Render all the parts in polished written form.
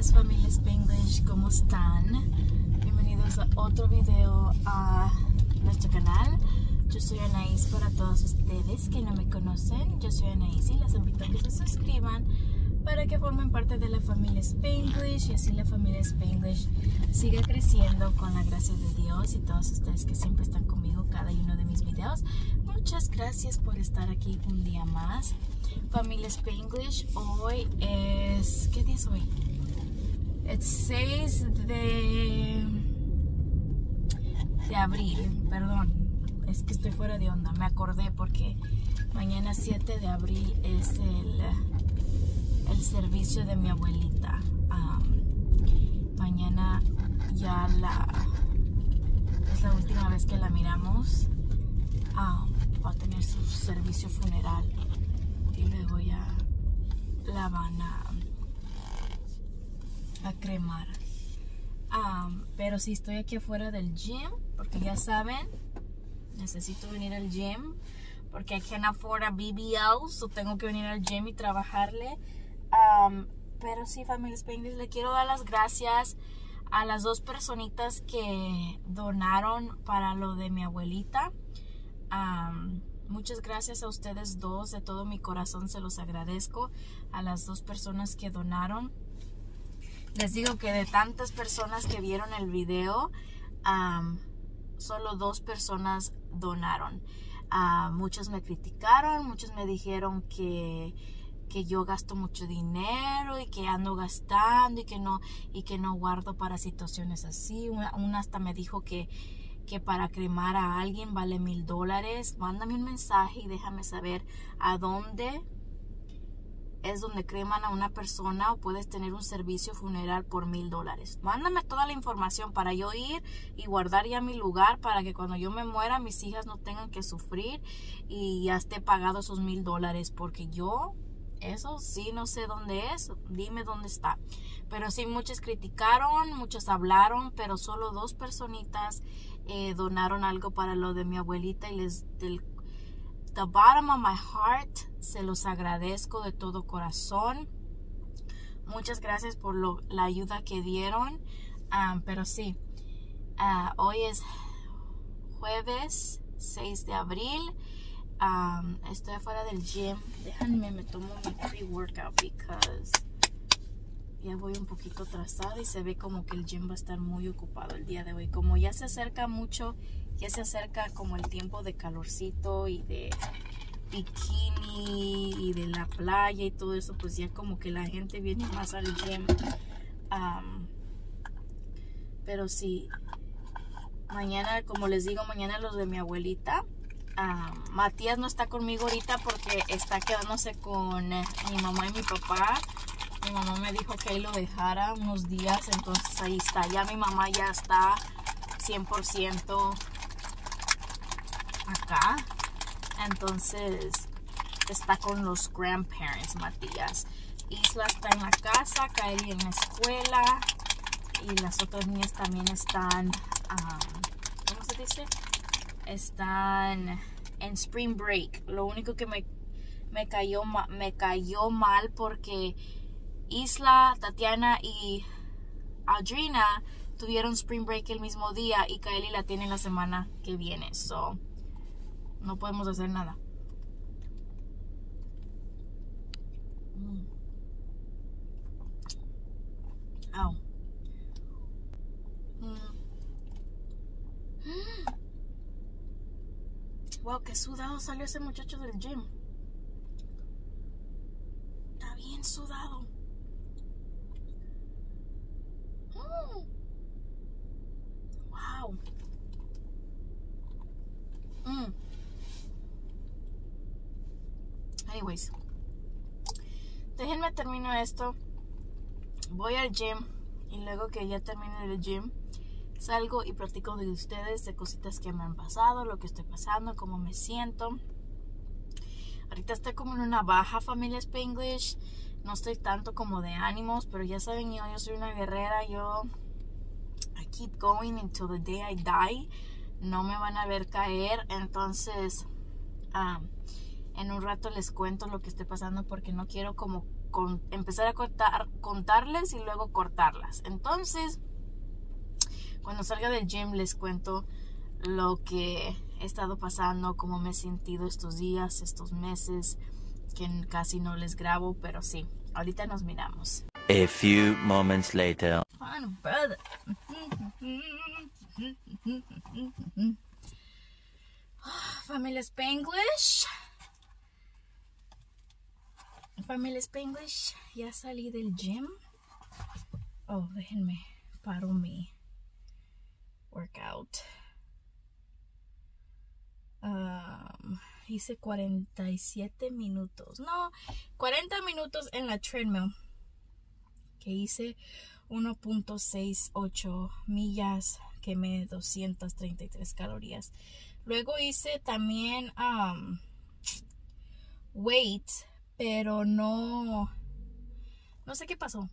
días, familia Spanglish, ¿cómo están? Bienvenidos a otro video a nuestro canal. Yo soy Anaís. Para todos ustedes que no me conocen, yo soy Anaís y les invito a que se suscriban para que formen parte de la familia Spanglish y así la familia Spanglish siga creciendo con la gracia de Dios. Y todos ustedes que siempre están conmigo cada uno de mis videos, muchas gracias por estar aquí un día más. Familia Spanglish, hoy es... ¿qué día es hoy? Es 6 de abril, perdón, es que estoy fuera de onda, me acordé porque mañana 7 de abril es el servicio de mi abuelita. Mañana ya es la última vez que la miramos. Va a tener su servicio funeral y luego ya la van a cremar. Pero sí, estoy aquí afuera del gym porque ya saben, necesito venir al gym porque I can't afford a BBL, so tengo que venir al gym y trabajarle. Pero sí, familia Spanglish, le quiero dar las gracias a las dos personitas que donaron para lo de mi abuelita. Muchas gracias a ustedes dos, de todo mi corazón se los agradezco a las dos personas que donaron. Les digo que de tantas personas que vieron el video, solo 2 personas donaron. Muchos me criticaron, muchos me dijeron que yo gasto mucho dinero y que ando gastando y que no guardo para situaciones así. Una hasta me dijo que para cremar a alguien vale $1000. Mándame un mensaje y déjame saber a dónde es donde creman a una persona o puedes tener un servicio funeral por $1000. Mándame toda la información para yo ir y guardar ya mi lugar para que cuando yo me muera mis hijas no tengan que sufrir y ya esté pagado esos $1000, porque yo eso sí no sé dónde es. Dime dónde está. Pero sí, muchos criticaron, muchos hablaron, pero solo 2 personitas donaron algo para lo de mi abuelita y del the bottom of my heart se los agradezco de todo corazón. Muchas gracias por la ayuda que dieron. Pero sí, hoy es jueves 6 de abril. Estoy afuera del gym. Déjenme, me tomo mi pre-workout because ya voy un poquito atrasada y se ve como que el gym va a estar muy ocupado el día de hoy. Como ya se acerca mucho, ya se acerca como el tiempo de calorcito y de bikini y de la playa y todo eso, pues ya como que la gente viene más al gym. Pero sí, mañana, como les digo, mañana los de mi abuelita. Matías no está conmigo ahorita porque está quedándose con mi mamá y mi papá. Mi mamá me dijo que ahí lo dejara unos días, entonces ahí está. Ya mi mamá ya está 100% acá. Entonces está con los grandparents, Matías. Isla está en la casa, Kaeli en la escuela y las otras niñas también están, ¿cómo se dice? Están en spring break. Lo único que me cayó mal porque Isla, Tatiana y Audrina tuvieron spring break el mismo día y Kaeli la tiene la semana que viene. So, no podemos hacer nada. Wow, qué sudado salió ese muchacho del gym. Está bien sudado. Wow. Anyways, déjenme terminar esto. Voy al gym y luego que ya termine el gym salgo y platico de ustedes, de cositas que me han pasado, lo que estoy pasando, cómo me siento. Ahorita estoy como en una baja, familia Spanglish. No estoy tanto como de ánimos, pero ya saben, yo soy una guerrera. I keep going until the day I die. No me van a ver caer. Entonces, en un rato les cuento lo que estoy pasando porque no quiero como empezar a contarles y luego cortarlas. Entonces, cuando salga del gym les cuento lo que he estado pasando, cómo me he sentido estos días, estos meses, que casi no les grabo, pero sí, ahorita nos miramos. A few moments later. Fun, brother. Familia Spanglish. Familia Spanglish, ya salí del gym. Oh, déjenme paro mi workout. Hice 47 minutos. No, 40 minutos en la treadmill. Que hice 1.68 millas. Quemé 233 calorías. Luego hice también weight, pero no sé qué pasó.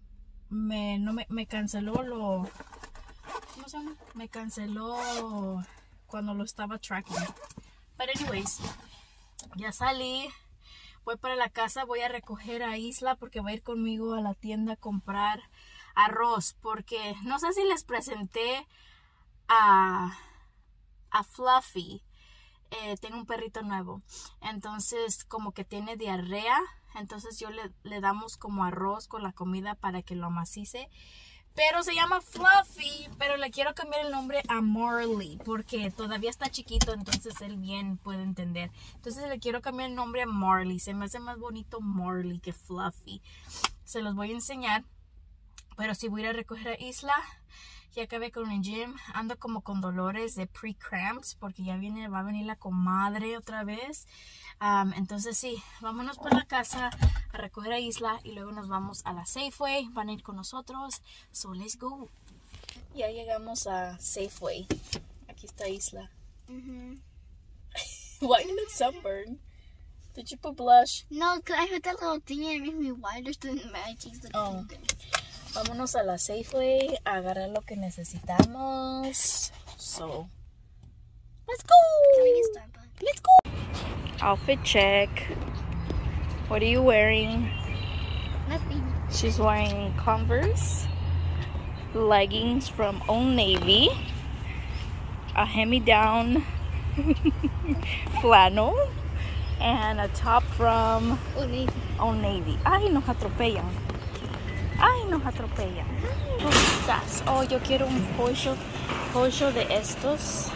Me canceló ¿cómo se llama? Me canceló cuando lo estaba tracking. But anyways, ya salí. Voy para la casa, voy a recoger a Isla porque va a ir conmigo a la tienda a comprar arroz. Porque no sé si les presenté a Fluffy. Tengo un perrito nuevo. Entonces como que tiene diarrea. Entonces yo le damos como arroz con la comida para que lo amacice. Pero se llama Fluffy, pero le quiero cambiar el nombre a Marley porque todavía está chiquito, entonces él bien puede entender. Entonces le quiero cambiar el nombre a Marley. Se me hace más bonito Marley que Fluffy. Se los voy a enseñar. Pero sí voy a ir a recoger a Isla. Ya acabé con el gym. Ando como con dolores de pre-cramps porque ya va a venir la comadre otra vez. Entonces sí, vámonos por la casa a recoger a Isla y luego nos vamos a la Safeway. Van a ir con nosotros. So let's go. Ya llegamos a Safeway. Aquí está Isla. Why you look sunburned? Did you put blush? No, because I heard that little thing and it makes me whiter, so then my cheeks look good. Vámonos a la Safeway a agarrar lo que necesitamos. So, let's go. Can we get Starbucks? Let's go. Outfit check. What are you wearing? Nothing. She's wearing Converse, leggings from Old Navy, a hand-me-down flannel, and a top from Old Navy. Ay, nos atropellan. Ay, nos atropellan. ¿Dónde estás? Oh, yo quiero un pollo de estos.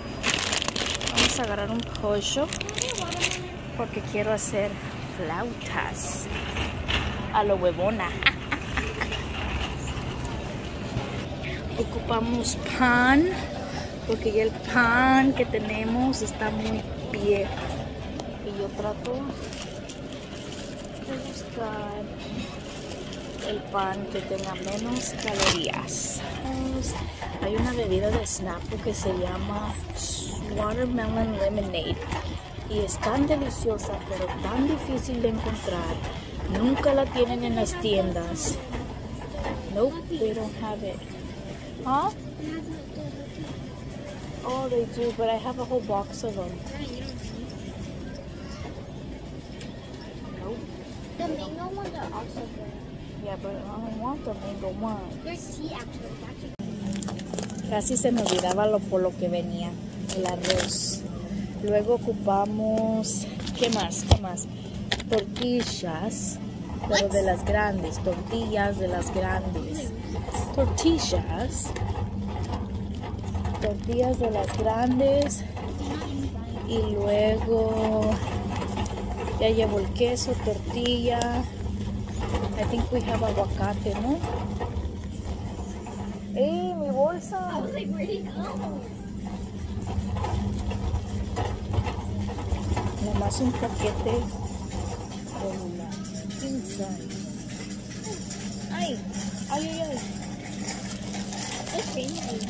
Vamos a agarrar un pollo porque quiero hacer flautas a lo huevona. Ocupamos pan porque ya el pan que tenemos está muy viejo. Y yo trato de buscar el pan que tenga menos calorías. Hay una bebida de Snapple que se llama Watermelon Lemonade y es tan deliciosa pero tan difícil de encontrar. Nunca la tienen en las tiendas. Nope, they don't have it. Huh? Oh, they do, but I have a whole box of them. Nope. The mango ones are also good. Yeah, but I don't want the mango one. There's tea actually. Casi se me olvidaba por lo que venía, el arroz. Luego ocupamos, ¿qué más? Tortillas, pero de las grandes, tortillas de las grandes. Tortillas de las grandes. Y luego ya llevo el queso, tortilla. I think we have aguacate, ¿no? ¡Ey, mi bolsa! I was like, where'd it go? Nomás un paquete con la pinza. ¡Ay! ¡Ay, ay, ay! It's crazy.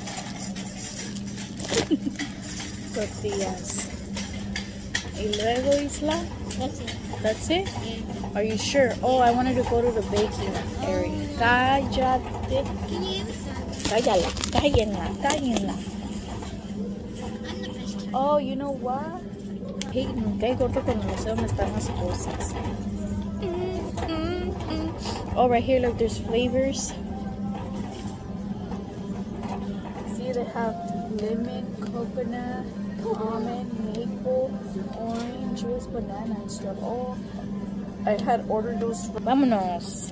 Tortillas. Y luego, Isla, That's it. that's it? Yeah. Are you sure? Oh, I wanted to go to the baking area. Cállate. Can you give me some? Cállenla. I'm the best. Oh, you know what? Peyton, qué gordo cuando no sé dónde están las cosas. Oh, right here, look, there's flavors. See, they have lemon, coconut, almond, maple, orange juice, banana, and stuff. Oh, I had ordered those. Vámonos.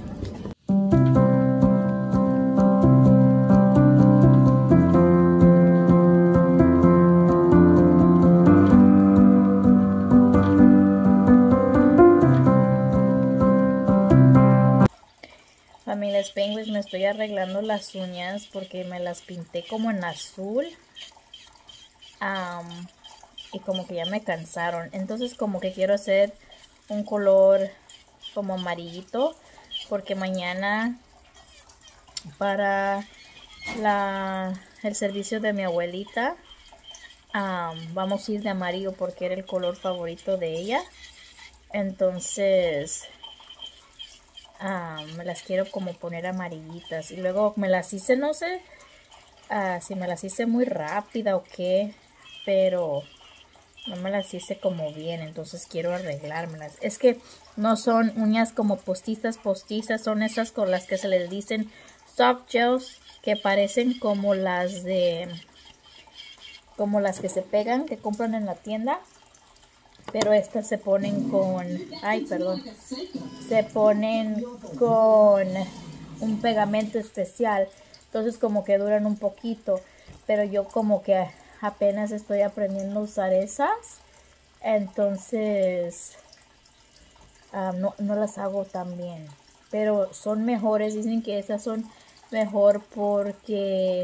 Familias Penguins, me estoy arreglando las uñas porque me las pinté como en azul. Y como que ya me cansaron. Entonces como que quiero hacer un color como amarillito. Porque mañana para el servicio de mi abuelita vamos a ir de amarillo porque era el color favorito de ella. Entonces me las quiero como poner amarillitas. Y luego me las hice, no sé si me las hice muy rápida o qué, pero no me las hice como bien. Entonces quiero arreglármelas. Es que no son uñas como postizas, son esas con las que se les dicen soft gels, que parecen como las que se pegan, que compran en la tienda. Pero estas se ponen con, se ponen con un pegamento especial. Entonces como que duran un poquito. Pero yo como que apenas estoy aprendiendo a usar esas. Entonces no las hago tan bien. Pero son mejores, dicen que esas son mejor porque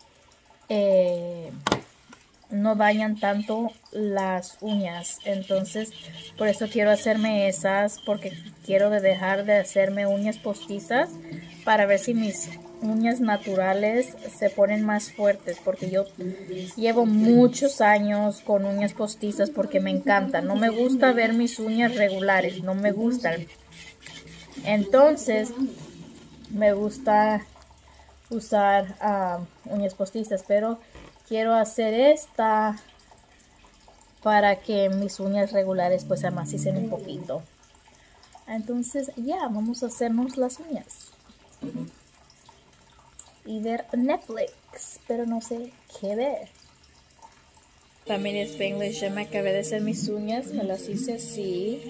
no dañan tanto las uñas. Entonces por eso quiero hacerme esas, porque quiero dejar de hacerme uñas postizas para ver si mis uñas naturales se ponen más fuertes, porque yo llevo muchos años con uñas postizas porque me encantan. No me gusta ver mis uñas regulares, no me gustan. Entonces me gusta usar uñas postizas, pero quiero hacer esta para que mis uñas regulares pues se amacicen un poquito. Entonces ya, vamos a hacernos las uñas y ver Netflix, pero no sé qué ver. También es Spanglish, ya me acabé de hacer mis uñas, me las hice así,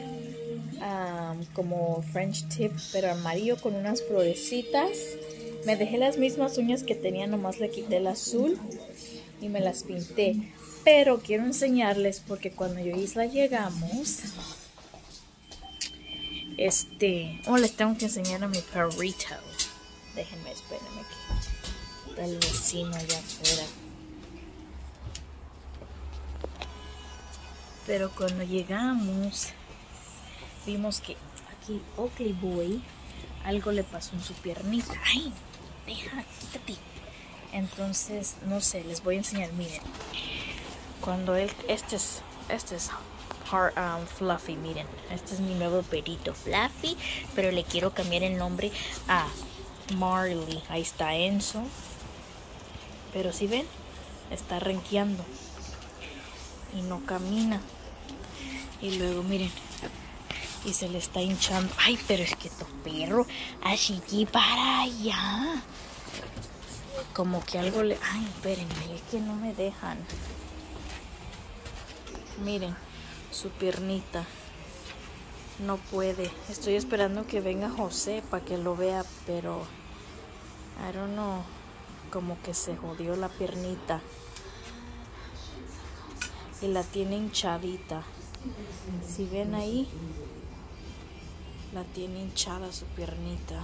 como French tip, pero amarillo con unas florecitas. Me dejé las mismas uñas que tenía, nomás le quité el azul y me las pinté. Pero quiero enseñarles porque cuando yo y Isla llegamos, les tengo que enseñar a mi perrito. Déjenme, espérenme que está el vecino allá afuera. Pero cuando llegamos, vimos que aquí Oakley Boy algo le pasó en su piernita. ¡Ay! Deja, quítate. Entonces, no sé, les voy a enseñar. Miren, cuando este es Fluffy, miren, este es mi nuevo perrito Fluffy, pero le quiero cambiar el nombre a Marley. Ahí está Enzo, pero si ven, está renqueando y no camina. Y luego miren, y se le está hinchando. Ay, pero es que tu perro, así que para allá. Como que algo le... Ay, espérenme, es que no me dejan. Miren, su piernita. No puede. Estoy esperando que venga José para que lo vea, pero... I don't know. Como que se jodió la piernita. Y la tiene hinchadita. Si ven ahí, la tiene hinchada su piernita.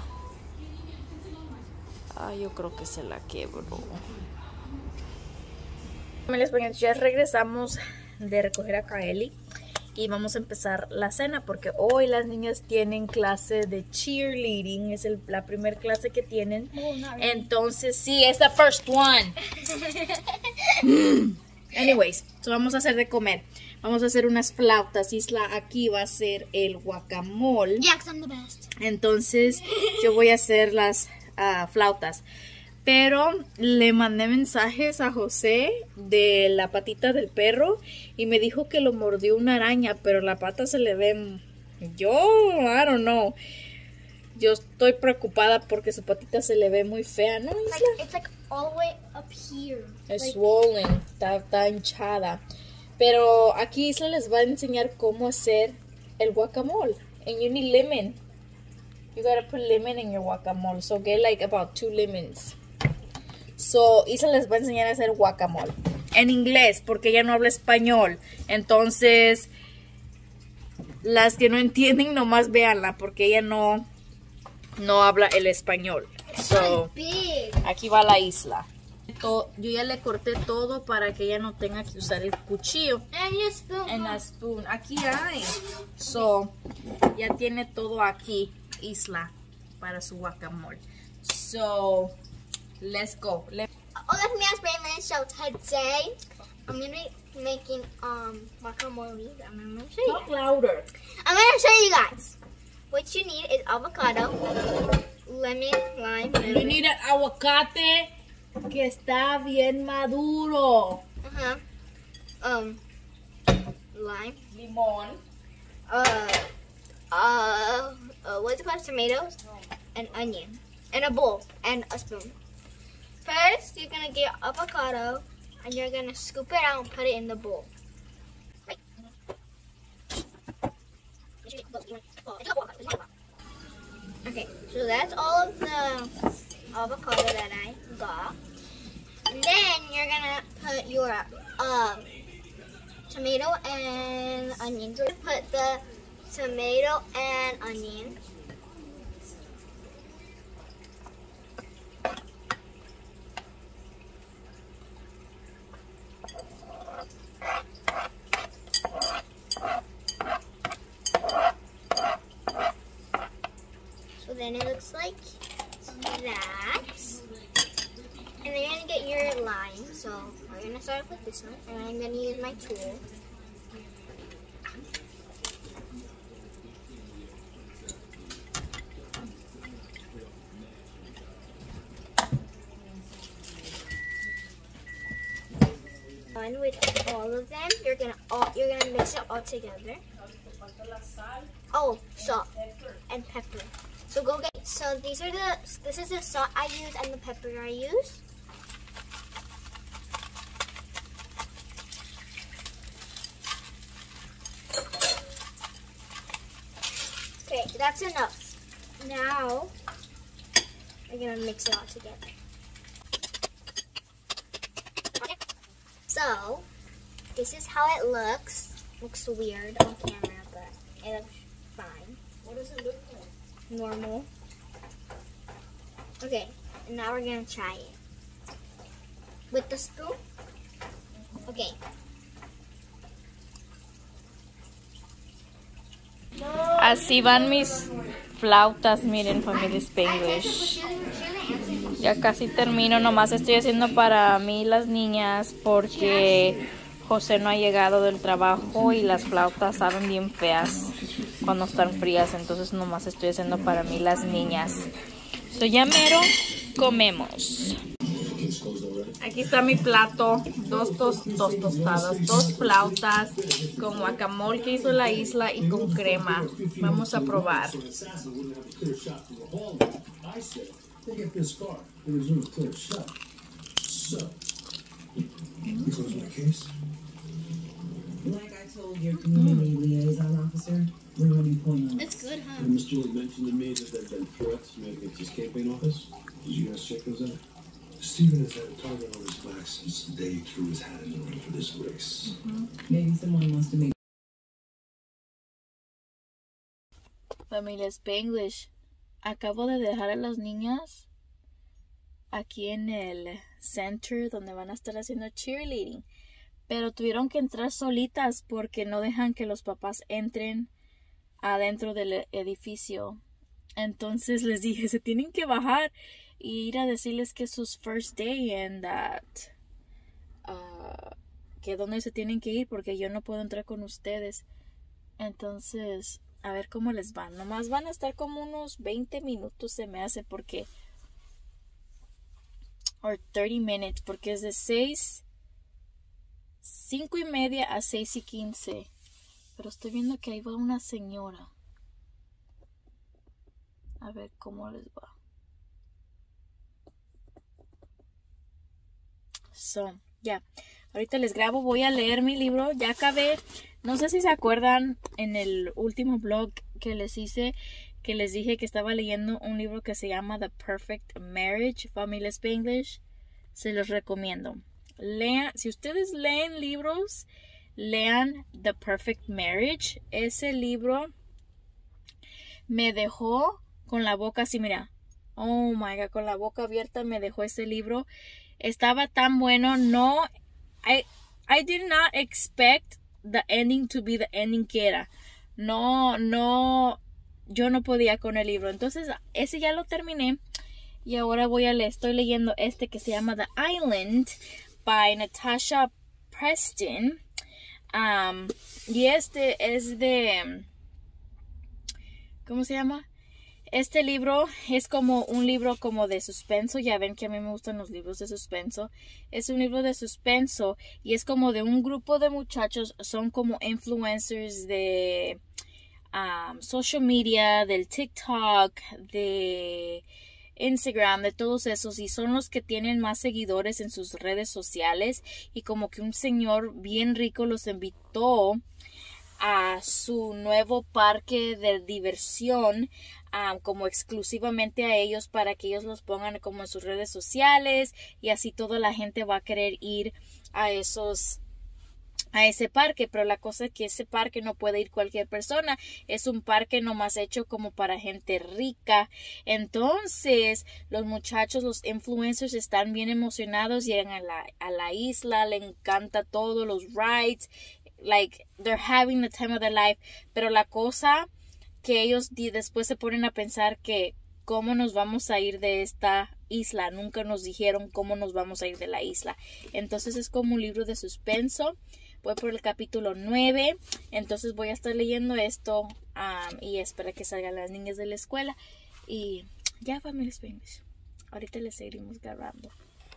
Yo creo que se la quebró. Ya regresamos de recoger a Kaeli y vamos a empezar la cena porque hoy las niñas tienen clase de cheerleading. Es la primera clase que tienen. Entonces sí, es the first one. Anyways, so vamos a hacer de comer. Vamos a hacer unas flautas. Isla aquí va a hacer el guacamole. Yeah, 'cause I'm the best. Entonces yo voy a hacer las flautas. Pero le mandé mensajes a José de la patita del perro y me dijo que lo mordió una araña, pero la pata se le ve... I don't know. Yo estoy preocupada porque su patita se le ve muy fea, ¿no, Isla? It's like all the way up here. Es Like, swollen, está hinchada. Pero aquí Isla les va a enseñar cómo hacer el guacamole. And you need lemon. You gotta put lemon in your guacamole. So get like about 2 lemons. So Isla les va a enseñar a hacer guacamole. En inglés, porque ella no habla español. Entonces, las que no entienden, nomás véanla, porque ella no habla el español. So, big. aquí va la Isla. Yo ya le corté todo para que ella no tenga que usar el cuchillo. And your spoon. En la spoon. Aquí hay. So, ya tiene todo aquí, Isla, para su guacamole. So, let's go. Oh, let me ask Brandon. So today, I'm gonna be making guacamole. I'm gonna show you. Talk louder. I'm gonna show you guys. What you need is avocado, lemon, lime, You need an aguacate que está bien maduro. lime, Limón. what's it called? Tomatoes, and onion, and a bowl, and a spoon. First, you're gonna get avocado, and you're gonna scoop it out and put it in the bowl. Okay, so that's all of the avocado that I got. And then you're gonna put your tomato and onion. So put the tomato and onion. So then it looks like that. And then you're gonna get your lime. So we're gonna start with this one. And I'm gonna use my tool. Done with all of them, you're gonna mix it all together. Oh, salt and pepper. So go get. So this is the salt I use and the pepper I use. Okay, that's enough. Now we're gonna mix it all together. So this is how it looks. Looks weird on camera, but it looks fine. What does it look like? Normal. Okay, and now we're gonna try it. With the spoon? Okay. Así van mis flautas, miren, familia Spanglish. Ya casi termino, nomás estoy haciendo para mí las niñas porque José no ha llegado del trabajo y las flautas saben bien feas cuando están frías, entonces nomás estoy haciendo para mí las niñas. So ya mero comemos. Aquí está mi plato, dos tostadas, 2 flautas con guacamole que hizo la Isla y con crema. Vamos a probar. Like I told your community liaison officer, we're going to be pulling on. It's good, huh? Miss Julie mentioned to me that there have been threats to make it to escaping office. Did you guys check those out? Steven has had a target on his back since the day he threw his hat in the ring for this race. Maybe someone wants to make. Familia Spanglish, acabo de dejar a las niñas aquí en el center donde van a estar haciendo cheerleading, pero tuvieron que entrar solitas porque no dejan que los papás entren adentro del edificio. Entonces les dije, se tienen que bajar y ir a decirles que es su first day and that que dónde se tienen que ir porque yo no puedo entrar con ustedes. Entonces, a ver cómo les van. Nomás van a estar como unos 20 minutos se me hace porque or 30 minutes porque es de 5:30 a 6:15. Pero estoy viendo que ahí va una señora. A ver cómo les va. So, ya. Ahorita les grabo. Voy a leer mi libro. Ya acabé. No sé si se acuerdan en el último blog que les hice, que les dije que estaba leyendo un libro que se llama The Perfect Marriage, Familia Spanglish. Se los recomiendo. Lean, si ustedes leen libros, lean The Perfect Marriage. Ese libro me dejó con la boca así, mira. Oh my God, con la boca abierta me dejó ese libro. Estaba tan bueno. No, I did not expect the ending to be the ending que era. No, yo no podía con el libro. Entonces, ese ya lo terminé. Y ahora estoy leyendo este que se llama The Island by Natasha Preston. Y este es de... ¿Cómo se llama? Este libro es como un libro como de suspenso. Ya ven que a mí me gustan los libros de suspenso. Es un libro de suspenso y es como de un grupo de muchachos. Son como influencers de social media, del TikTok, de Instagram, de todos esos, y son los que tienen más seguidores en sus redes sociales. Y como que un señor bien rico los invitó a su nuevo parque de diversión, como exclusivamente a ellos, para que ellos los pongan como en sus redes sociales, y así toda la gente va a querer ir a ese parque. Pero la cosa es que ese parque no puede ir cualquier persona. Es un parque nomás hecho como para gente rica. Entonces los muchachos, los influencers, están bien emocionados. Llegan a la isla, le encanta todo, los rides, like they're having the time of their life. Pero la cosa que ellos después se ponen a pensar que cómo nos vamos a ir de esta isla. Nunca nos dijeron cómo nos vamos a ir de la isla. Entonces es como un libro de suspenso. Voy por el capítulo 9. Entonces voy a estar leyendo esto y espero que salgan las niñas de la escuela. Y ya, Familia Spanglish. Ahorita les seguiremos grabando.